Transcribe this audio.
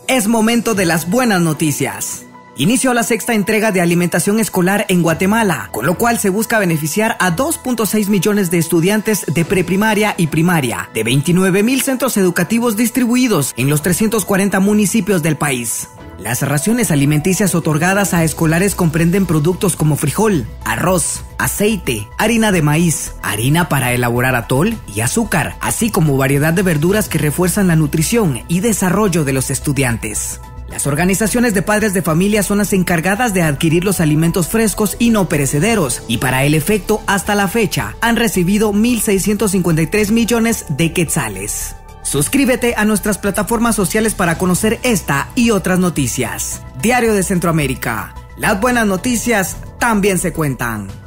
Es momento de las buenas noticias. Inició la sexta entrega de alimentación escolar en Guatemala, con lo cual se busca beneficiar a 2.6 millones de estudiantes de preprimaria y primaria, de 29,000 centros educativos distribuidos en los 340 municipios del país. Las raciones alimenticias otorgadas a escolares comprenden productos como frijol, arroz, aceite, harina de maíz, harina para elaborar atol y azúcar, así como variedad de verduras que refuerzan la nutrición y desarrollo de los estudiantes. Las organizaciones de padres de familia son las encargadas de adquirir los alimentos frescos y no perecederos, y para el efecto, hasta la fecha, han recibido 1,653 millones de quetzales. Suscríbete a nuestras plataformas sociales para conocer esta y otras noticias. Diario de Centroamérica. Las buenas noticias también se cuentan.